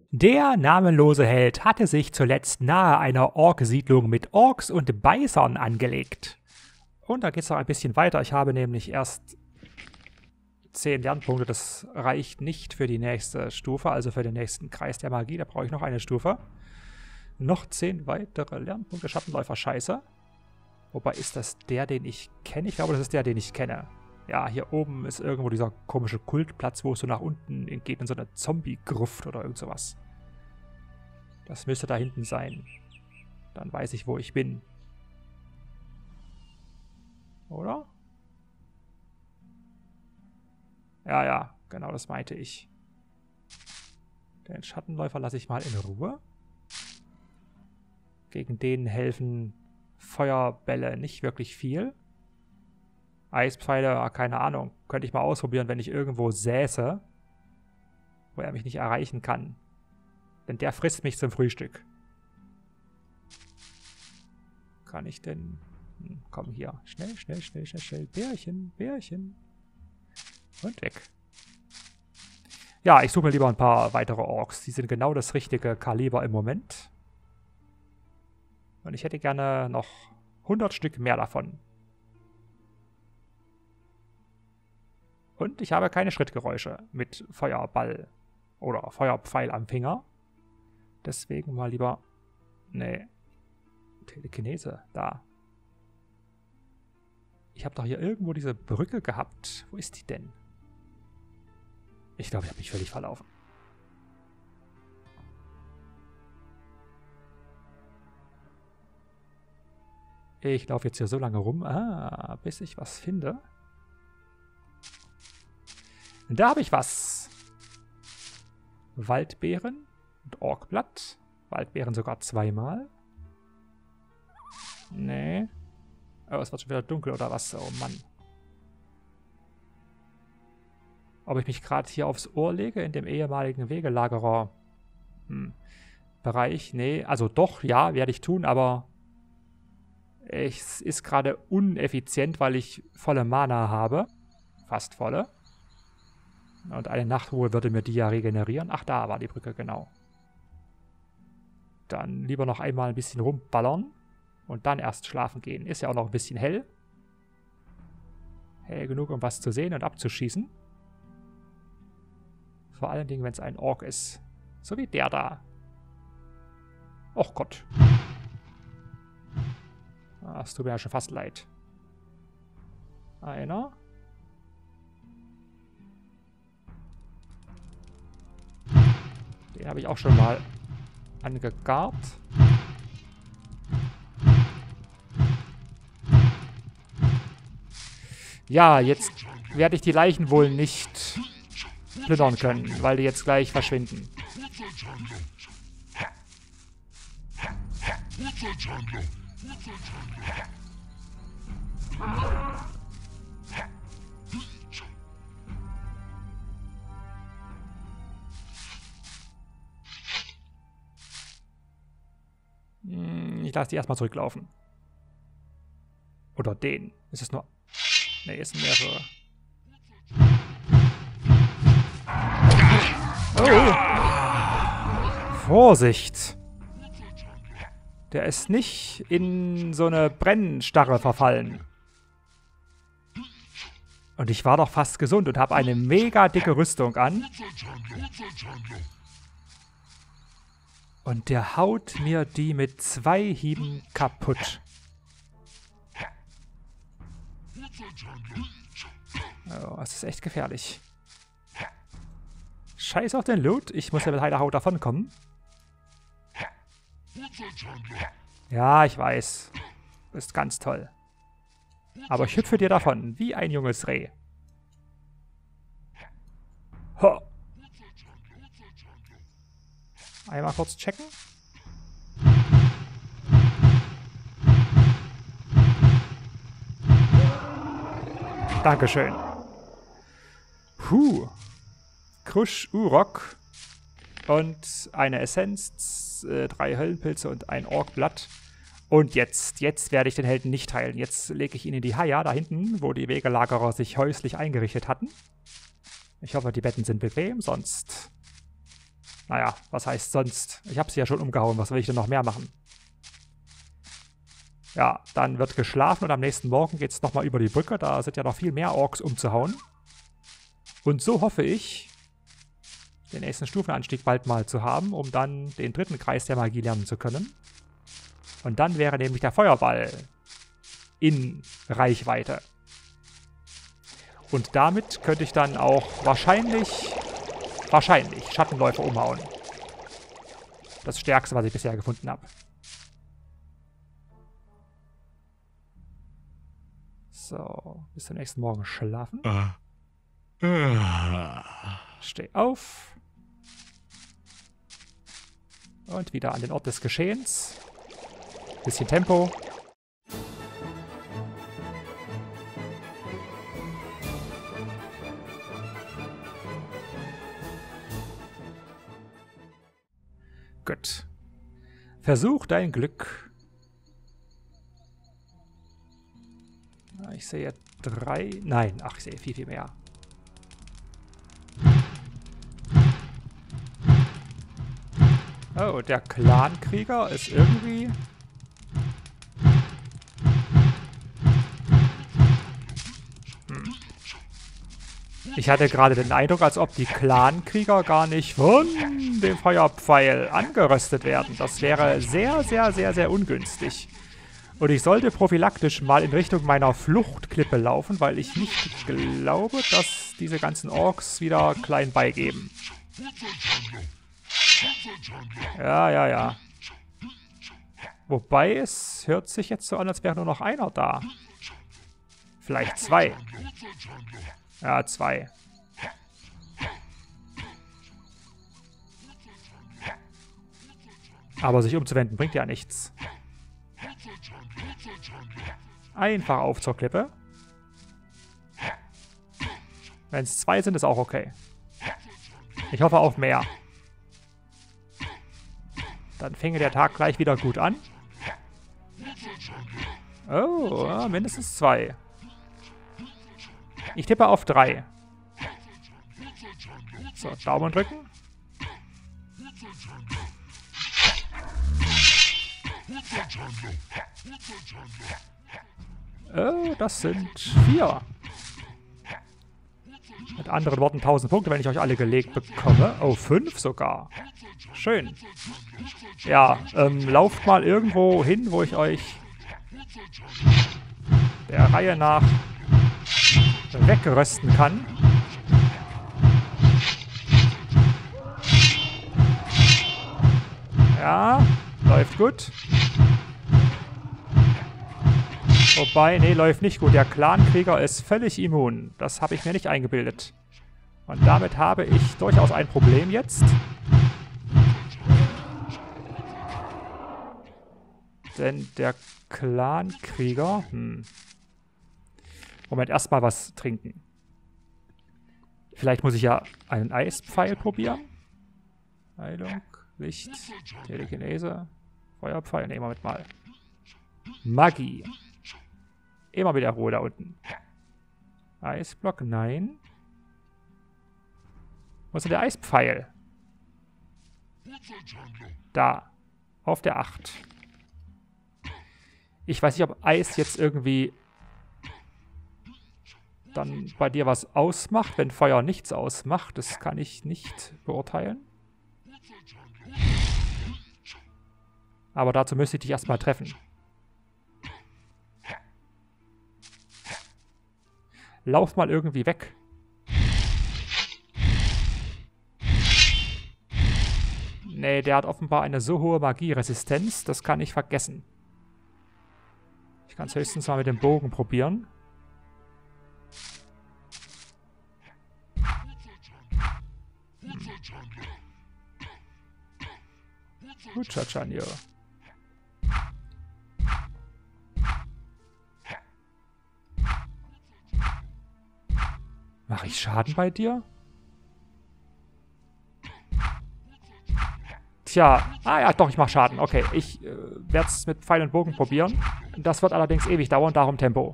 Der namenlose Held hatte sich zuletzt nahe einer Ork-Siedlung mit Orks und Beißern angelegt. Und da geht es noch ein bisschen weiter. Ich habe nämlich erst 10 Lernpunkte. Das reicht nicht für die nächste Stufe, also für den nächsten Kreis der Magie. Da brauche ich noch eine Stufe. Noch 10 weitere Lernpunkte. Schattenläufer, scheiße. Wobei, ist das der, den ich kenne? Ich glaube, das ist der, den ich kenne. Ja, hier oben ist irgendwo dieser komische Kultplatz, wo es so nach unten geht in so eine Zombie-Gruft oder irgend sowas. Das müsste da hinten sein. Dann weiß ich, wo ich bin. Oder? Ja, ja, genau das meinte ich. Den Schattenläufer lasse ich mal in Ruhe. Gegen den helfen Feuerbälle nicht wirklich viel. Eispfeile, keine Ahnung. Könnte ich mal ausprobieren, wenn ich irgendwo säße, wo er mich nicht erreichen kann. Denn der frisst mich zum Frühstück. Kann ich denn... komm hier. Schnell, schnell, schnell, schnell, schnell. Bärchen, Bärchen. Und weg. Ja, ich suche mir lieber ein paar weitere Orks. Die sind genau das richtige Kaliber im Moment. Und ich hätte gerne noch 100 Stück mehr davon. Und ich habe keine Schrittgeräusche mit Feuerball oder Feuerpfeil am Finger. Deswegen mal lieber... Nee. Telekinese, da. Ich habe doch hier irgendwo diese Brücke gehabt. Wo ist die denn? Ich glaube, ich habe mich völlig verlaufen. Ich laufe jetzt hier so lange rum, bis ich was finde. Da habe ich was. Waldbeeren und Orkblatt. Waldbeeren sogar zweimal. Nee. Oh, es wird schon wieder dunkel oder was? Oh Mann. Ob ich mich gerade hier aufs Ohr lege, in dem ehemaligen Wegelagerer Bereich? Nee, also doch, ja, werde ich tun, aber es ist gerade uneffizient, weil ich volle Mana habe. Fast volle. Und eine Nachtruhe würde mir die ja regenerieren. Ach, da war die Brücke, genau. Dann lieber noch einmal ein bisschen rumballern. Und dann erst schlafen gehen. Ist ja auch noch ein bisschen hell. Hell genug, um was zu sehen und abzuschießen. Vor allen Dingen, wenn es ein Ork ist. So wie der da. Och Gott. Es tut mir ja schon fast leid. Einer. Den habe ich auch schon mal angegart. Ja, jetzt werde ich die Leichen wohl nicht plündern können, weil die jetzt gleich verschwinden. Ich lasse die erstmal zurücklaufen. Oder den. Ist es nur... Ne, es sind mehrere. Oh. Vorsicht! Der ist nicht in so eine Brennstarre verfallen. Und ich war doch fast gesund und habe eine mega dicke Rüstung an. Und der haut mir die mit 2 Hieben kaputt. Oh, das ist echt gefährlich. Scheiß auf den Loot. Ich muss ja mit heiler Haut davonkommen. Ja, ich weiß. Du bist ganz toll. Aber ich hüpfe dir davon, wie ein junges Reh. Ho. Einmal kurz checken. Dankeschön. Krusch Urok. Und eine Essenz, 3 Höllenpilze und ein Orkblatt. Und jetzt werde ich den Helden nicht heilen. Jetzt lege ich ihn in die Haia, da hinten, wo die Wegelagerer sich häuslich eingerichtet hatten. Ich hoffe, die Betten sind bequem, sonst Naja, was heißt sonst? Ich habe sie ja schon umgehauen. Was will ich denn noch mehr machen? Ja, dann wird geschlafen und am nächsten Morgen geht es nochmal über die Brücke. Da sind ja noch viel mehr Orks umzuhauen. Und so hoffe ich, den nächsten Stufenanstieg bald mal zu haben, um dann den dritten Kreis der Magie lernen zu können. Und dann wäre nämlich der Feuerball in Reichweite. Und damit könnte ich dann auch wahrscheinlich Schattenläufer umhauen. Das Stärkste, was ich bisher gefunden habe. So, bis zum nächsten Morgen schlafen. Steh auf. Und wieder an den Ort des Geschehens. Bisschen Tempo. Gut. Versuch dein Glück. Ich sehe 3. Nein, ach, ich sehe viel, viel mehr. Oh, der Clankrieger ist irgendwie... Ich hatte gerade den Eindruck, als ob die Clankrieger gar nicht von dem Feuerpfeil angeröstet werden. Das wäre sehr, sehr, sehr, sehr ungünstig. Und ich sollte prophylaktisch mal in Richtung meiner Fluchtklippe laufen, weil ich nicht glaube, dass diese ganzen Orks wieder klein beigeben. Ja, ja, ja. Wobei, es hört sich jetzt so an, als wäre nur noch einer da. Vielleicht 2. Ja, 2. Aber sich umzuwenden bringt ja nichts. Einfach auf zur Klippe. Wenn es 2 sind, ist auch okay. Ich hoffe auf mehr. Dann fänge der Tag gleich wieder gut an. Oh, mindestens 2. Ich tippe auf 3. So, Daumen drücken. Oh, das sind 4. Mit anderen Worten 1000 Punkte, wenn ich euch alle gelegt bekomme. Oh, 5 sogar. Schön. Ja, lauft mal irgendwo hin, wo ich euch der Reihe nach wegrösten kann. Ja, läuft gut. Wobei, nee, läuft nicht gut. Der Clankrieger ist völlig immun. Das habe ich mir nicht eingebildet. Und damit habe ich durchaus ein Problem jetzt. Denn der Clankrieger... Moment, erstmal was trinken. Vielleicht muss ich ja einen Eispfeil probieren. Heilung, Licht, Telekinese, Feuerpfeil. Ne, Moment mal. Magie. Immer wieder Ruhe da unten. Eisblock, nein. Wo ist denn der Eispfeil? Da. Auf der 8. Ich weiß nicht, ob Eis jetzt irgendwie dann bei dir was ausmacht, wenn Feuer nichts ausmacht. Das kann ich nicht beurteilen. Aber dazu müsste ich dich erstmal treffen. Lauf mal irgendwie weg. Nee, der hat offenbar eine so hohe Magieresistenz, das kann ich vergessen. Ich kann es höchstens mal mit dem Bogen probieren. Gut, Chachanyo. Mache ich Schaden bei dir? Tja, ja, doch, ich mache Schaden. Okay, ich werde es mit Pfeil und Bogen probieren. Das wird allerdings ewig dauern, darum Tempo.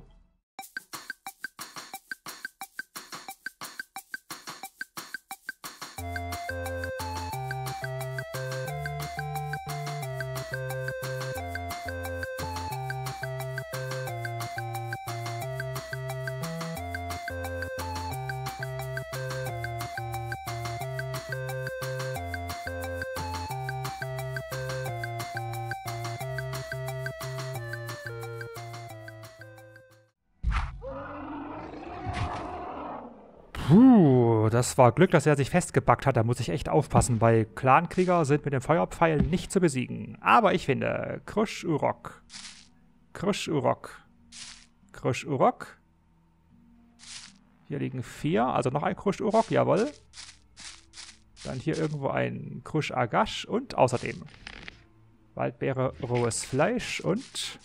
Puh, das war Glück, dass er sich festgebackt hat. Da muss ich echt aufpassen, weil Clankrieger sind mit dem Feuerpfeil nicht zu besiegen. Aber ich finde, Krusch Urok. Krusch Urok. Krusch Urok. Hier liegen 4, also noch ein Krusch Urok, jawohl. Dann hier irgendwo ein Krusch Agash und außerdem Waldbeere, rohes Fleisch und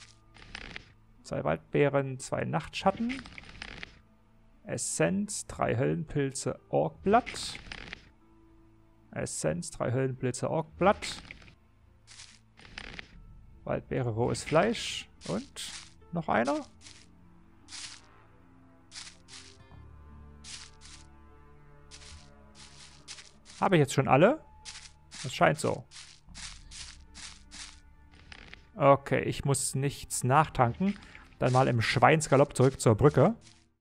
2 Waldbeeren, 2 Nachtschatten. Essenz, 3 Höllenpilze, Orkblatt. Essenz, 3 Höllenpilze, Orkblatt. Waldbeere, rohes Fleisch und noch einer. Habe ich jetzt schon alle? Das scheint so. Okay, ich muss nichts nachtanken. Dann mal im Schweinsgalopp zurück zur Brücke.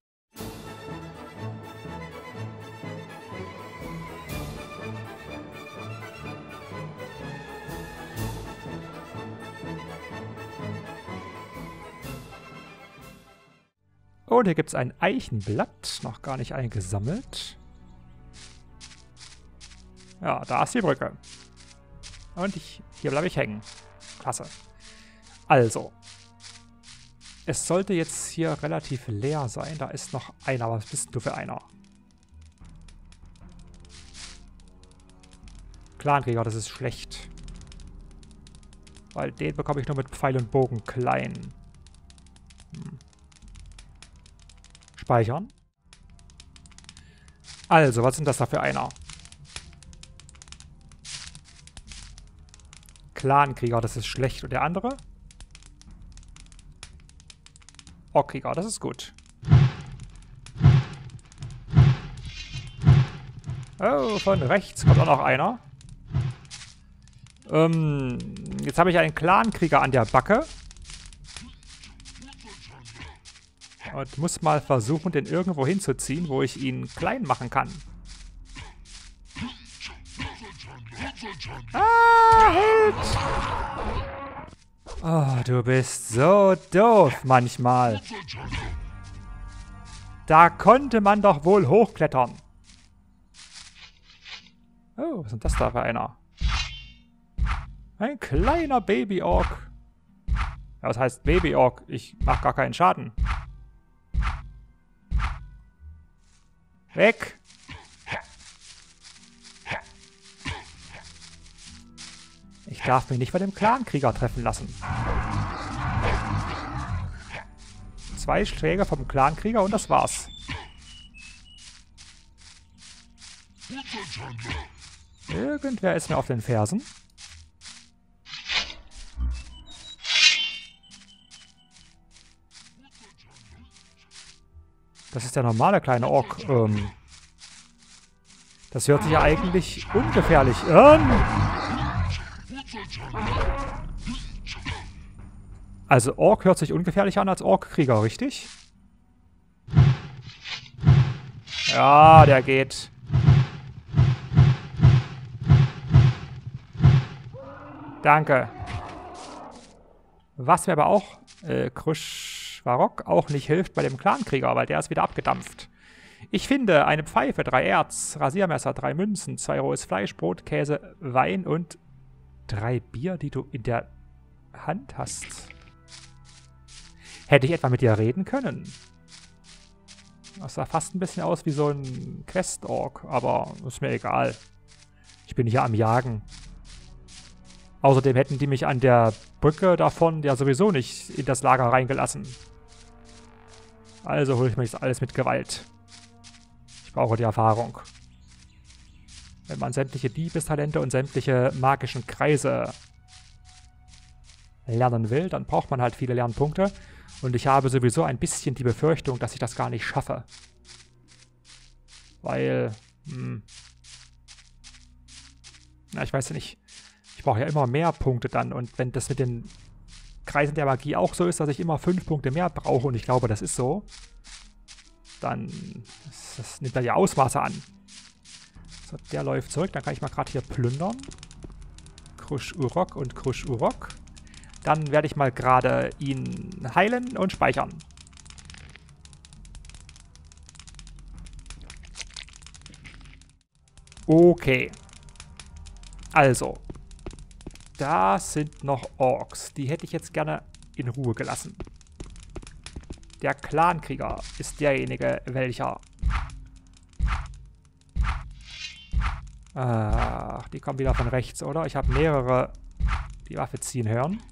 Und hier gibt es ein Eichenblatt, noch gar nicht eingesammelt. Ja, da ist die Brücke. Und hier bleibe ich hängen. Klasse. Also. Es sollte jetzt hier relativ leer sein. Da ist noch einer. Was bist du für einer? Clankrieger, das ist schlecht. Weil den bekomme ich nur mit Pfeil und Bogen klein. Speichern. Also, was sind das da für einer? Clankrieger, das ist schlecht. Und der andere? Orkkrieger, das ist gut. Oh, von rechts kommt auch noch einer. Jetzt habe ich einen Clankrieger an der Backe. Und muss mal versuchen, den irgendwo hinzuziehen, wo ich ihn klein machen kann. Ah, Held! Oh, du bist so doof manchmal. Da konnte man doch wohl hochklettern. Oh, was ist denn das da für einer? Ein kleiner Baby-Ork. Ja, was heißt Baby-Ork? Ich mach gar keinen Schaden. Weg! Ich darf mich nicht bei dem Clankrieger treffen lassen. 2 Schläge vom Clankrieger und das war's. Irgendwer ist mir auf den Fersen. Das ist der normale kleine Ork. Das hört sich ja eigentlich ungefährlich an. Also Ork hört sich ungefährlich an als Orkkrieger, richtig? Ja, der geht. Danke. Was mir aber auch Kruschwarok auch nicht hilft bei dem Clankrieger, weil der ist wieder abgedampft. Ich finde eine Pfeife, 3 Erz, Rasiermesser, 3 Münzen, 2 rohes Fleisch, Brot, Käse, Wein und 3 Bier, die du in der Hand hast. Hätte ich etwa mit dir reden können? Das sah fast ein bisschen aus wie so ein Quest-Ork, aber ist mir egal. Ich bin hier am Jagen. Außerdem hätten die mich an der Brücke davon ja sowieso nicht in das Lager reingelassen. Also hole ich mir das alles mit Gewalt. Ich brauche die Erfahrung. Wenn man sämtliche Diebestalente und sämtliche magischen Kreise lernen will, dann braucht man halt viele Lernpunkte. Und ich habe sowieso ein bisschen die Befürchtung, dass ich das gar nicht schaffe. Weil, na, ich weiß ja nicht. Ich brauche ja immer mehr Punkte dann. Und wenn das mit den Kreisen der Magie auch so ist, dass ich immer 5 Punkte mehr brauche, und ich glaube, das ist so, dann das nimmt dann ja Ausmaße an. So, der läuft zurück. Dann kann ich mal gerade hier plündern. Krusch Urok und Krusch Urok. Dann werde ich mal gerade ihn heilen und speichern. Okay. Also. Da sind noch Orks. Die hätte ich jetzt gerne in Ruhe gelassen. Der Clankrieger ist derjenige, welcher... Ach, die kommen wieder von rechts, oder? Ich habe mehrere, die Waffe ziehen hören.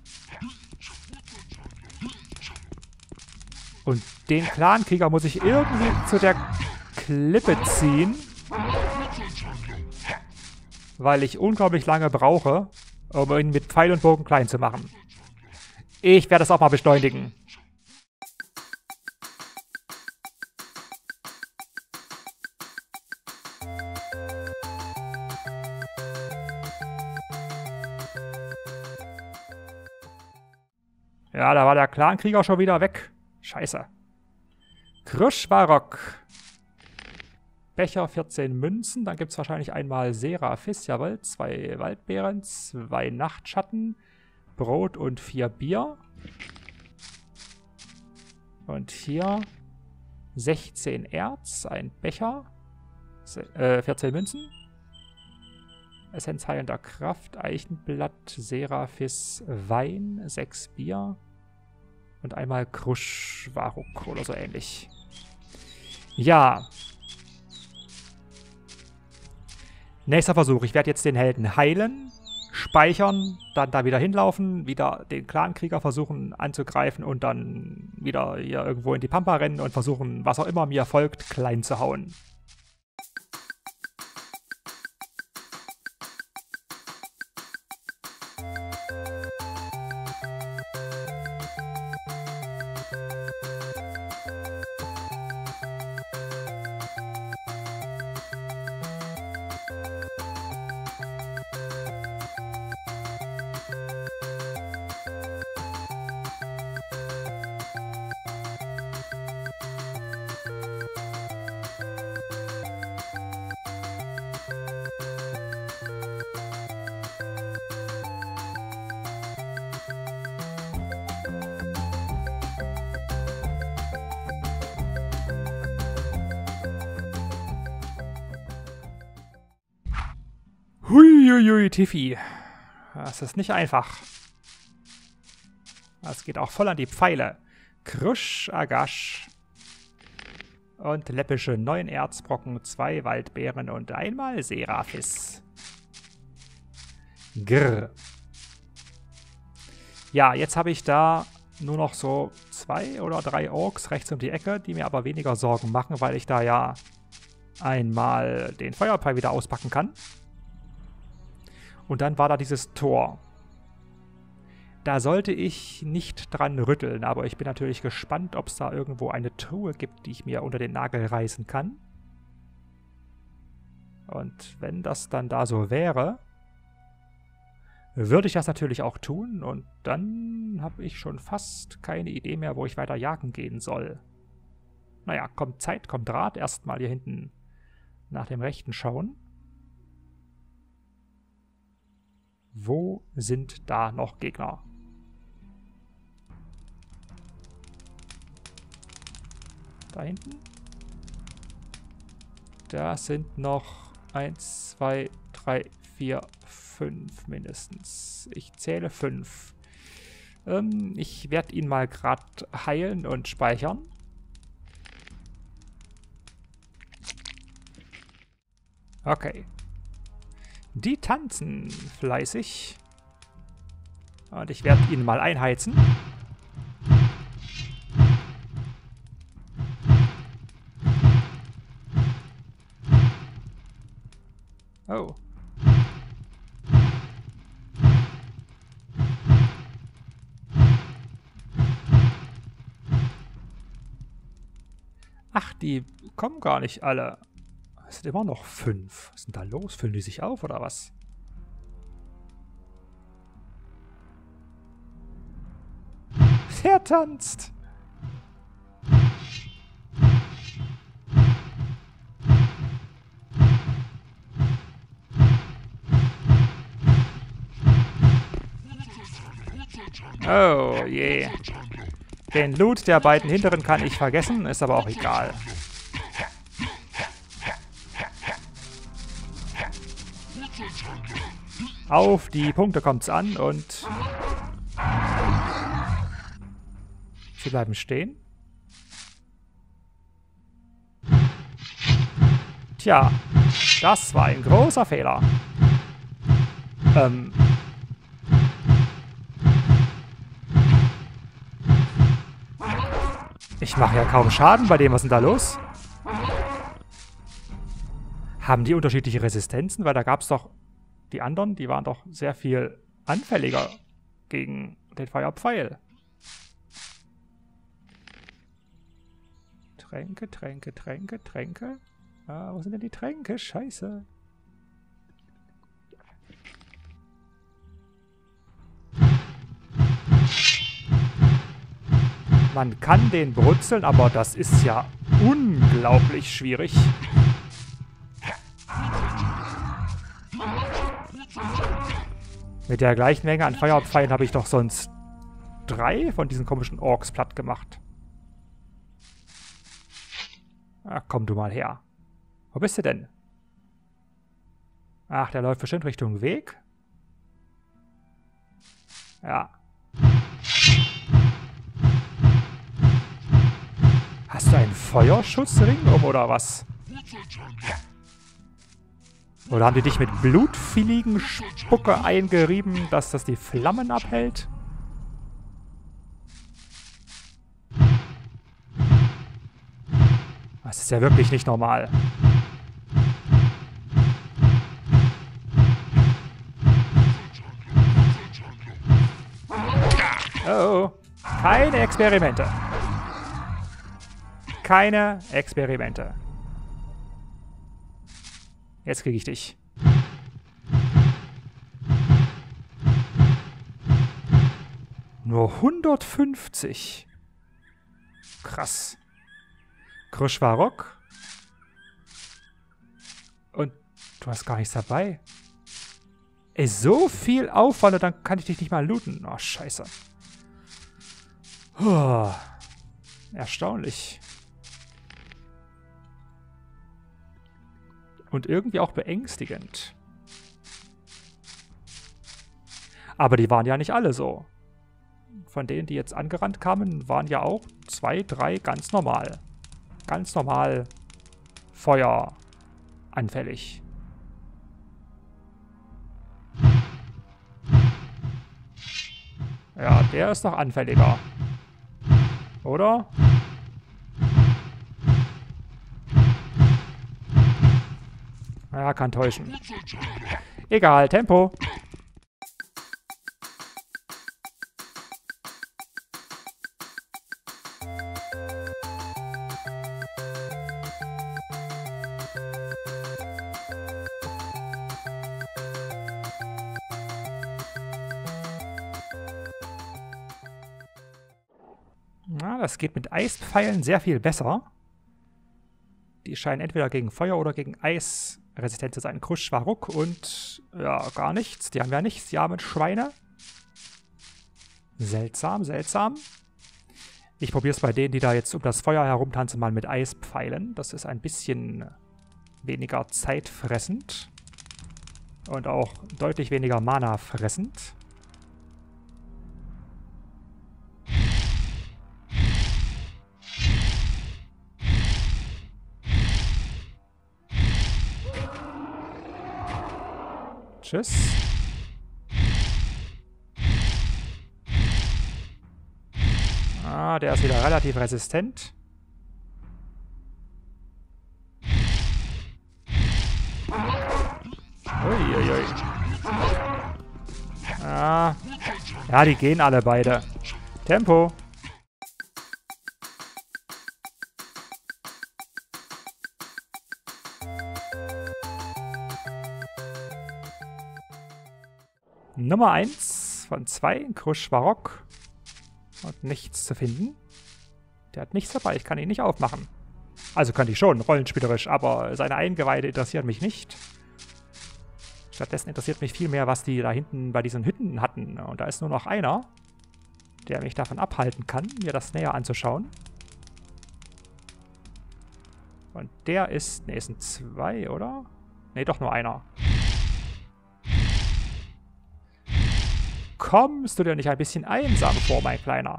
Und den Clankrieger muss ich irgendwie zu der Klippe ziehen. Weil ich unglaublich lange brauche, um ihn mit Pfeil und Bogen klein zu machen. Ich werde das auch mal beschleunigen. Ja, da war der Clankrieger schon wieder weg. Scheiße. Krischbarok. Becher, 14 Münzen. Dann gibt es wahrscheinlich einmal Seraphis, jawohl. 2 Waldbeeren, 2 Nachtschatten, Brot und 4 Bier. Und hier 16 Erz, ein Becher, 14 Münzen. Essenz heilender Kraft, Eichenblatt, Seraphis, Wein, 6 Bier. Und einmal Kruschwaruk oder so ähnlich. Ja. Nächster Versuch. Ich werde jetzt den Helden heilen, speichern, dann da wieder hinlaufen, wieder den Clankrieger versuchen anzugreifen und dann wieder hier irgendwo in die Pampa rennen und versuchen, was auch immer mir folgt, klein zu hauen. Huiuiui, Tiffy. Das ist nicht einfach. Das geht auch voll an die Pfeile. Krusch, Agasch. Und läppische 9 Erzbrocken, 2 Waldbeeren und einmal Seraphis. Grrr. Ja, jetzt habe ich da nur noch so 2 oder 3 Orks rechts um die Ecke, die mir aber weniger Sorgen machen, weil ich da ja einmal den Feuerpfeil wieder auspacken kann. Und dann war da dieses Tor. Da sollte ich nicht dran rütteln, aber ich bin natürlich gespannt, ob es da irgendwo eine Truhe gibt, die ich mir unter den Nagel reißen kann. Und wenn das dann da so wäre, würde ich das natürlich auch tun. Und dann habe ich schon fast keine Idee mehr, wo ich weiter jagen gehen soll. Naja, kommt Zeit, kommt Rat. Erstmal hier hinten nach dem Rechten schauen. Wo sind da noch Gegner? Da hinten? Da sind noch 1, 2, 3, 4, 5 mindestens. Ich zähle 5. Ich werde ihn mal gerade heilen und speichern. Okay. Die tanzen fleißig. Und ich werde ihn mal einheizen. Oh. Ach, die kommen gar nicht alle. Es sind immer noch 5. Was ist denn da los? Füllen die sich auf, oder was? Der tanzt. Oh je. Den Loot der beiden hinteren kann ich vergessen, ist aber auch egal. Auf die Punkte kommt's an und sie bleiben stehen. Tja, das war ein großer Fehler. Ich mache ja kaum Schaden bei dem. Was ist denn da los? Haben die unterschiedliche Resistenzen? Weil da gab es doch die anderen, die waren doch sehr viel anfälliger gegen den Feuerpfeil. Tränke, Tränke, Tränke, Tränke. Ah, wo sind denn die Tränke? Scheiße. Man kann den brutzeln, aber das ist ja unglaublich schwierig. Mit der gleichen Menge an Feuerpfeilen habe ich doch sonst 3 von diesen komischen Orks platt gemacht. Ach, komm du mal her. Wo bist du denn? Ach, der läuft bestimmt Richtung Weg. Ja. Hast du einen Feuerschutzring um oder was? Oder haben die dich mit blutvilligen Spucke eingerieben, dass das die Flammen abhält? Das ist ja wirklich nicht normal. Oh, keine Experimente. Keine Experimente. Jetzt kriege ich dich. Nur 150. Krass. Kruschwarok. Und du hast gar nichts dabei. Ey, so viel Aufwand und dann kann ich dich nicht mal looten. Oh, scheiße. Oh, erstaunlich. Und irgendwie auch beängstigend. Aber die waren ja nicht alle so. Von denen, die jetzt angerannt kamen, waren ja auch 2, 3 ganz normal. Ganz normal feueranfällig. Ja, der ist noch anfälliger. Oder? Ja, kann täuschen. Egal, Tempo. Na, das geht mit Eispfeilen sehr viel besser. Die scheinen entweder gegen Feuer oder gegen Eis resistent zu sein. Kruschwarok und ja, gar nichts. Die haben ja nichts. Die armen Schweine. Seltsam, seltsam. Ich probiere es bei denen, die da jetzt um das Feuer herumtanzen, mal mit Eispfeilen. Das ist ein bisschen weniger zeitfressend. Und auch deutlich weniger Mana fressend. Tschüss. Ah, der ist wieder relativ resistent. Uiuiui. Ah. Ja, die gehen alle beide. Tempo. Nummer 1 von 2, Kruschwarok. Und nichts zu finden. Der hat nichts dabei, ich kann ihn nicht aufmachen. Also könnte ich schon, rollenspielerisch, aber seine Eingeweide interessieren mich nicht. Stattdessen interessiert mich viel mehr, was die da hinten bei diesen Hütten hatten. Und da ist nur noch einer, der mich davon abhalten kann, mir das näher anzuschauen. Und der ist, ne, es sind 2, oder? Ne, doch nur einer. kommst du dir nicht ein bisschen einsam vor, mein Kleiner?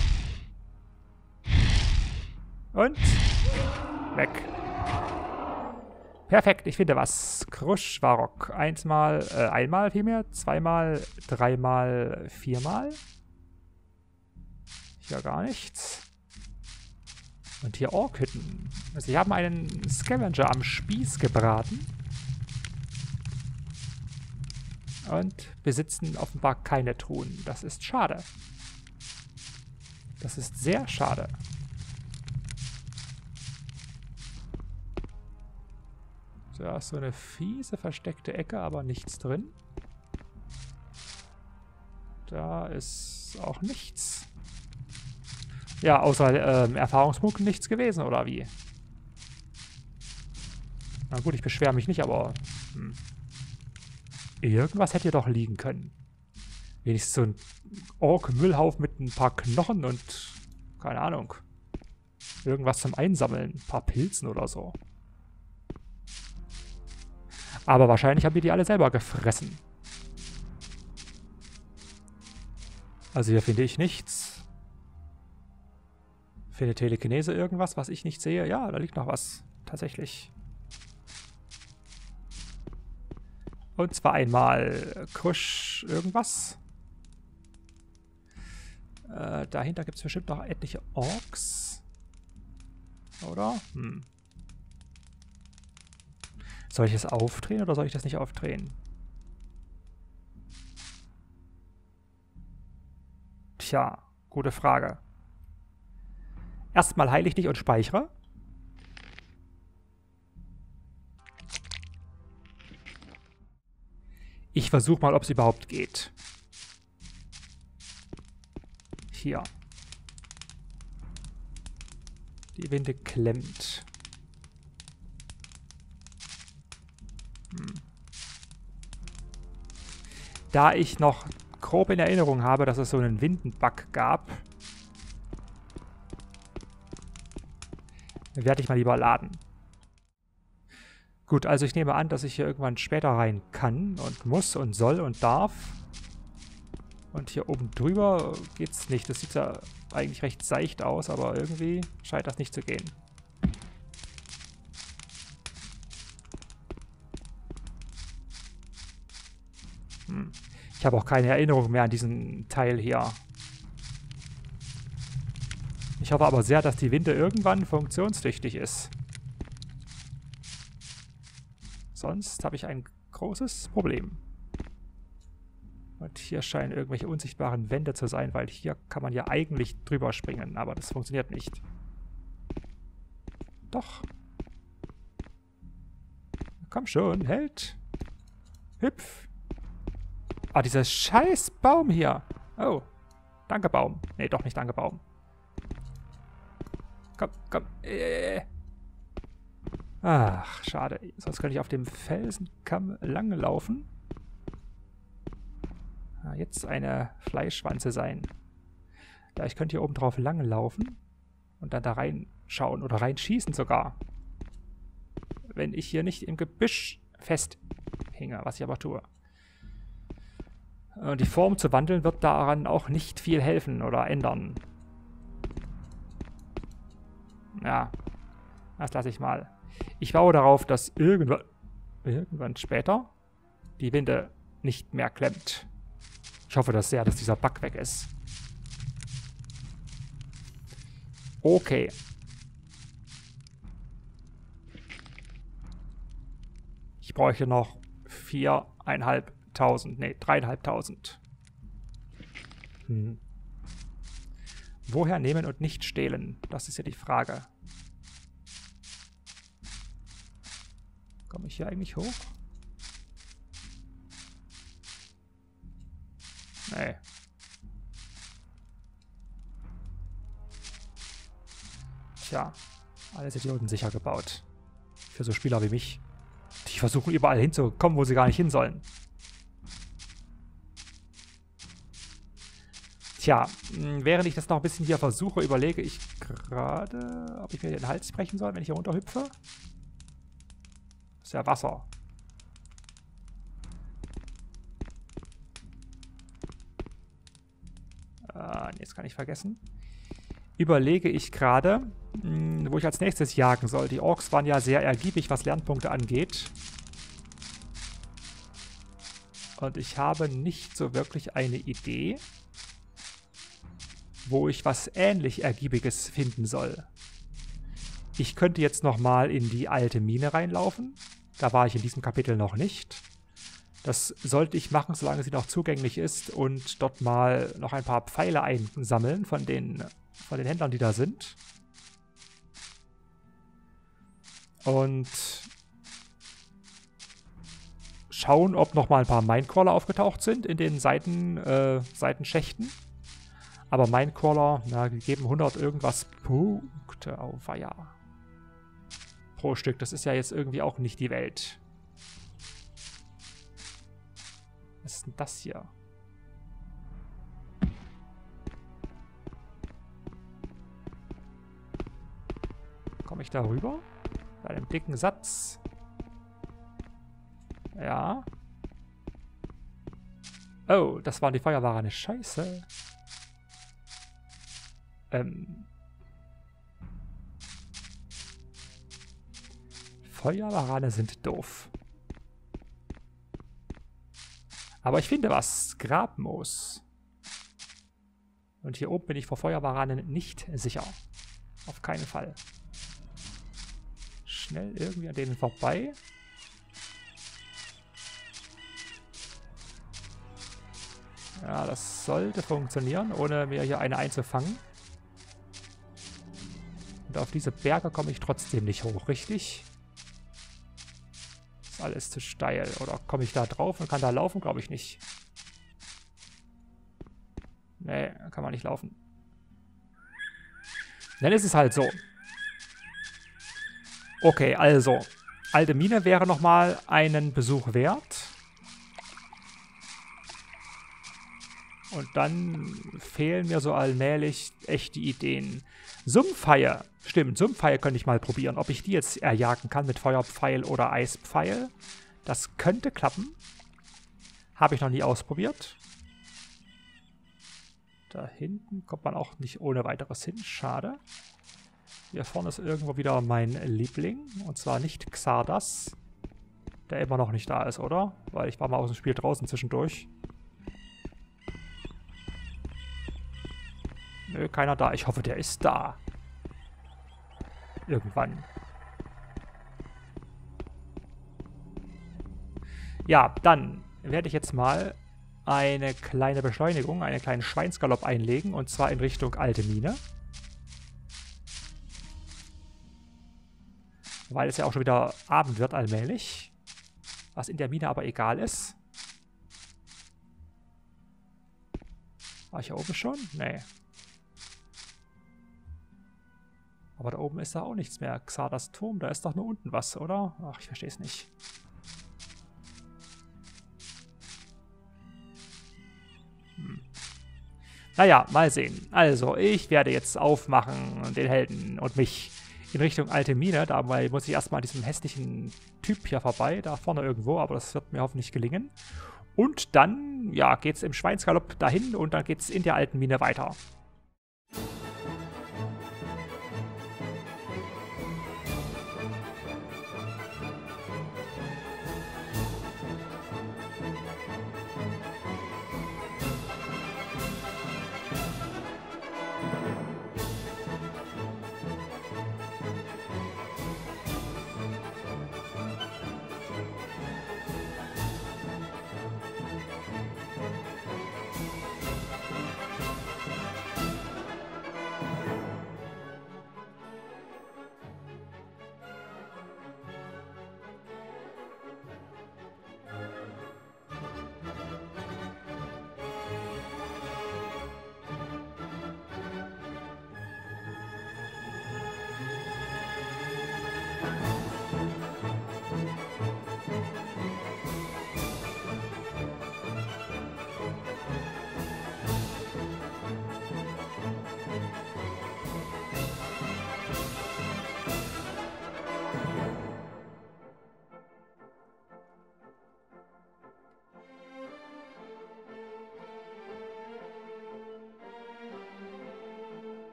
Und weg. Perfekt, ich finde was. Kruschwarok. Einmal vielmehr, zweimal, dreimal, viermal. Hier gar nichts. Und hier Orkhütten. Also sie haben einen Scavenger am Spieß gebraten. Und besitzen offenbar keine Truhen. Das ist schade. Das ist sehr schade. So, da ist so eine fiese versteckte Ecke, aber nichts drin. Da ist auch nichts. Ja, außer Erfahrungspunkten nichts gewesen, oder wie? Na gut, ich beschwere mich nicht, aber... Irgendwas hätte hier doch liegen können. Wenigstens so ein Ork-Müllhaufen mit ein paar Knochen und... keine Ahnung. Irgendwas zum Einsammeln. Ein paar Pilzen oder so. Aber wahrscheinlich haben wir die alle selber gefressen. Also hier finde ich nichts. Finde Telekinese irgendwas, was ich nicht sehe? Ja, da liegt noch was. Tatsächlich. Und zwar einmal Krusch irgendwas. Dahinter gibt es bestimmt noch etliche Orks. Oder? Soll ich es aufdrehen oder soll ich das nicht aufdrehen? Tja, gute Frage. Erstmal heile ich dich und speichere. Ich versuche mal, ob es überhaupt geht. Hier. Die Winde klemmt. Da ich noch grob in Erinnerung habe, dass es so einen Windenbug gab, werde ich mal lieber laden. Gut, also ich nehme an, dass ich hier irgendwann später rein kann und muss und soll und darf. Und hier oben drüber geht's nicht. Das sieht ja eigentlich recht seicht aus, aber irgendwie scheint das nicht zu gehen. Ich habe auch keine Erinnerung mehr an diesen Teil hier. Ich hoffe aber sehr, dass die Winde irgendwann funktionstüchtig ist. Sonst habe ich ein großes Problem. Und hier scheinen irgendwelche unsichtbaren Wände zu sein, weil hier kann man ja eigentlich drüber springen, aber das funktioniert nicht. Doch. Komm schon, Held. Hüpf. Ah, dieser scheiß Baum hier. Oh. Danke, Baum. Nee, doch nicht danke, Baum. Komm, komm. Ach, schade. Sonst könnte ich auf dem Felsenkamm langlaufen. Ah, jetzt eine Fleischwanze sein. Ja, ich könnte hier oben drauf langlaufen und dann da reinschauen oder reinschießen sogar. Wenn ich hier nicht im Gebüsch festhänge, was ich aber tue. Und die Form zu wandeln wird daran auch nicht viel helfen oder ändern. Ja, das lasse ich mal. Ich baue darauf, dass irgendwann später die Winde nicht mehr klemmt. Ich hoffe das sehr, dass dieser Bug weg ist. Okay. Ich bräuchte noch 4.500. Ne, 3.500. Woher nehmen und nicht stehlen? Das ist ja die Frage. Komme ich hier eigentlich hoch? Nee. Tja, alles Idioten sicher gebaut. Für so Spieler wie mich. Die versuchen überall hinzukommen, wo sie gar nicht hin sollen. Tja, während ich das noch ein bisschen hier versuche, überlege ich gerade, ob ich mir den Hals brechen soll, wenn ich hier runterhüpfe. Das ist ja Wasser. jetzt kann ich vergessen. Überlege ich gerade, wo ich als nächstes jagen soll. Die Orks waren ja sehr ergiebig, was Lernpunkte angeht. Und ich habe nicht so wirklich eine Idee, wo ich was ähnlich Ergiebiges finden soll. Ich könnte jetzt nochmal in die alte Mine reinlaufen. Da war ich in diesem Kapitel noch nicht. Das sollte ich machen, solange sie noch zugänglich ist und dort mal noch ein paar Pfeile einsammeln von den Händlern, die da sind. Und schauen, ob nochmal ein paar Minecrawler aufgetaucht sind in den Seitenschächten. Aber Minecrawler, na, die geben 100 irgendwas Punkte auf, ja. Pro Stück. Das ist ja jetzt irgendwie auch nicht die Welt. Was ist denn das hier? Komme ich da rüber? Bei einem dicken Satz. Ja. Oh, das waren die Feuerwarane. Scheiße. Feuerwarane sind doof. Aber ich finde was. Grabmoos. Und hier oben bin ich vor Feuerwaranen nicht sicher. Auf keinen Fall. Schnell irgendwie an denen vorbei. Ja, das sollte funktionieren, ohne mir hier eine einzufangen. Und auf diese Berge komme ich trotzdem nicht hoch, richtig? Ist alles zu steil. Oder komme ich da drauf und kann da laufen? Glaube ich nicht. Nee, kann man nicht laufen. Dann ist es halt so. Okay, also. Alte Mine wäre nochmal einen Besuch wert. Und dann fehlen mir so allmählich echte Ideen. Sumpfhaie. Stimmt, Sumpfhaie könnte ich mal probieren. Ob ich die jetzt erjagen kann mit Feuerpfeil oder Eispfeil. Das könnte klappen. Habe ich noch nie ausprobiert. Da hinten kommt man auch nicht ohne weiteres hin. Schade. Hier vorne ist irgendwo wieder mein Liebling. Und zwar nicht Xardas. Der immer noch nicht da ist, oder? Weil ich war mal aus dem Spiel draußen zwischendurch. Nö, keiner da. Ich hoffe, der ist da. Irgendwann. Ja, dann werde ich jetzt mal eine kleine Beschleunigung, einen kleinen Schweinsgalopp einlegen. Und zwar in Richtung alte Mine. Weil es ja auch schon wieder Abend wird allmählich. Was in der Mine aber egal ist. War ich hier oben schon? Nee. Aber da oben ist da auch nichts mehr. Xardas Turm, da ist doch nur unten was, oder? Ach, ich verstehe es nicht. Naja, mal sehen. Also, ich werde jetzt aufmachen, den Helden und mich in Richtung alte Mine. Dabei muss ich erstmal an diesem hässlichen Typ hier vorbei, da vorne irgendwo, aber das wird mir hoffentlich gelingen. Und dann, ja, geht's im Schweinsgalopp dahin und dann geht's in der alten Mine weiter.